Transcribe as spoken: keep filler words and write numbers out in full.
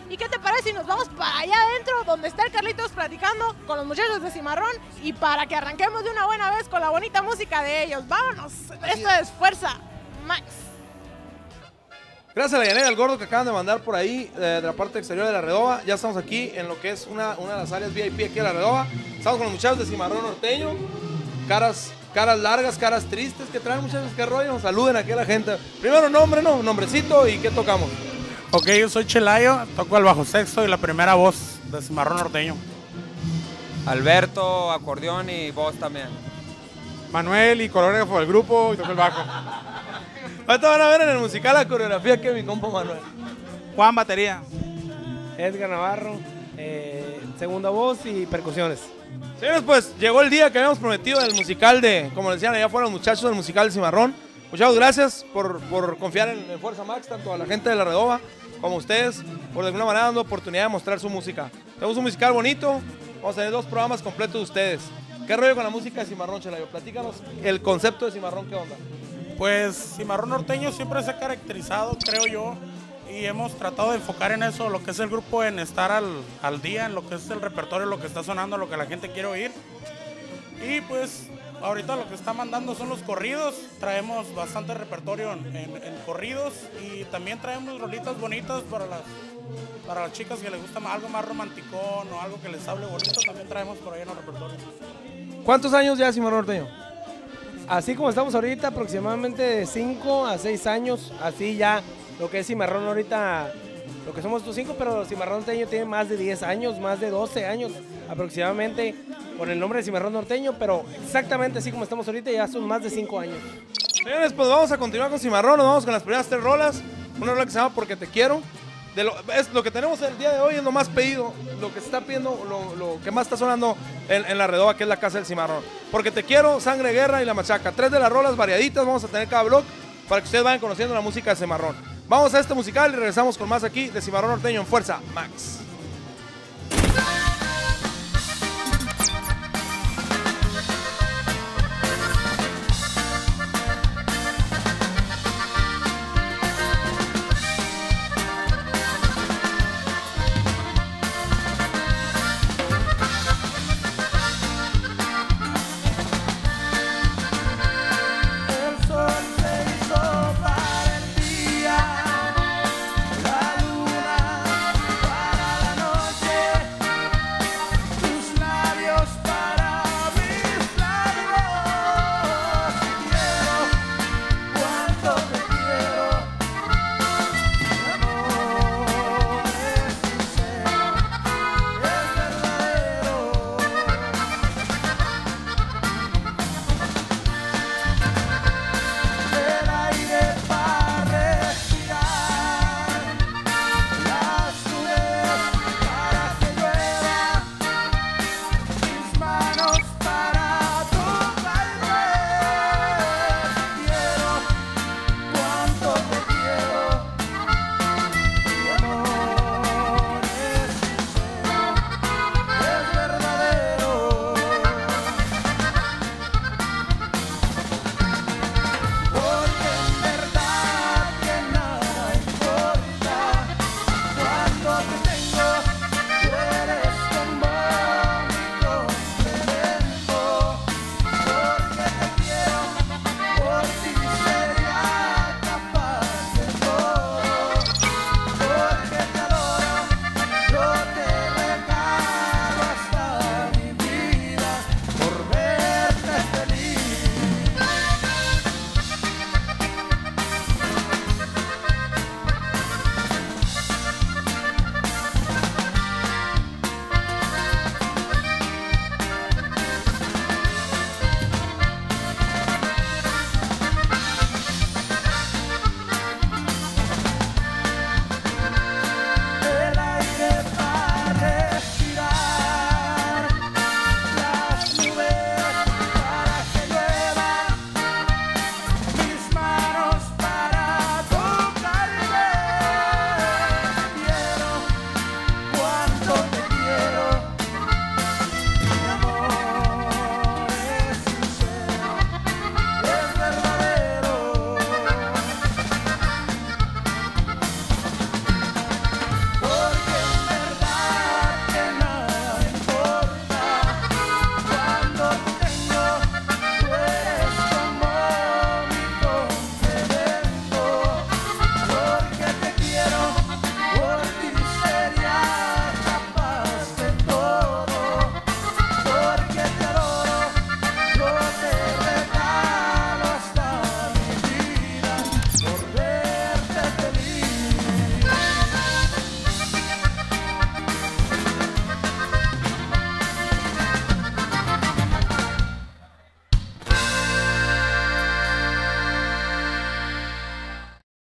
¿Y qué te parece si nos vamos para allá adentro, donde está el Carlitos platicando con los muchachos de Cimarrón, y para que arranquemos de una buena vez con la bonita música de ellos? ¡Vámonos! Así Esto es Fuerza Max. Gracias a la llanera del gordo que acaban de mandar por ahí eh, de la parte exterior de la Redova. Ya estamos aquí en lo que es una, una de las áreas V I P aquí de la Redova. Estamos con los muchachos de Cimarrón Norteño. Caras, caras largas, caras tristes. ¿Qué traen, muchachos? ¿Qué rollo? Saluden aquí a la gente. Primero nombre, ¿no? Nombrecito y ¿qué tocamos? Ok, yo soy Chelayo, toco el bajo sexto y la primera voz de Cimarrón Norteño. Alberto, acordeón y voz también. Manuel y coreógrafo del grupo y toco el bajo. Ahorita van a ver en el musical la coreografía que mi compa Manuel. Juan, batería. Edgar Navarro, eh, segunda voz y percusiones. Señores, pues llegó el día que habíamos prometido del musical de, como decían allá afuera los muchachos del musical de Cimarrón. Muchas gracias por, por confiar en, en Fuerza Max, tanto a la gente de la Redova como a ustedes, por de alguna manera dando oportunidad de mostrar su música. Tenemos un musical bonito, vamos a tener dos programas completos de ustedes. ¿Qué rollo con la música de Cimarrón, Chelayo? Platícanos el concepto de Cimarrón, ¿qué onda? Pues Cimarrón Norteño siempre se ha caracterizado, creo yo, y hemos tratado de enfocar en eso, lo que es el grupo, en estar al, al día, en lo que es el repertorio, lo que está sonando, lo que la gente quiere oír. Y pues ahorita lo que está mandando son los corridos, traemos bastante repertorio en, en, en corridos, y también traemos rolitas bonitas para las, para las chicas que les gusta más, algo más romanticón o algo que les hable bonito, también traemos por ahí en el repertorio. ¿Cuántos años ya Cimarrón Norteño? Así como estamos ahorita, aproximadamente de cinco a seis años, así ya lo que es Cimarrón ahorita, lo que somos estos cinco, pero Cimarrón Norteño tiene más de diez años, más de doce años aproximadamente con el nombre de Cimarrón Norteño, pero exactamente así como estamos ahorita ya son más de cinco años. Señores, pues vamos a continuar con Cimarrón, nos vamos con las primeras tres rolas. Una rola que se llama Porque Te Quiero. De lo, es, lo que tenemos el día de hoy es lo más pedido, lo que se está pidiendo, lo, lo que más está sonando en, en la Redova, que es la casa del Cimarrón. Porque Te Quiero, Sangre, Guerra y La Machaca. Tres de las rolas variaditas, vamos a tener cada blog para que ustedes vayan conociendo la música de Cimarrón. Vamos a este musical y regresamos con más aquí de Cimarrón Norteño en Fuerza Max.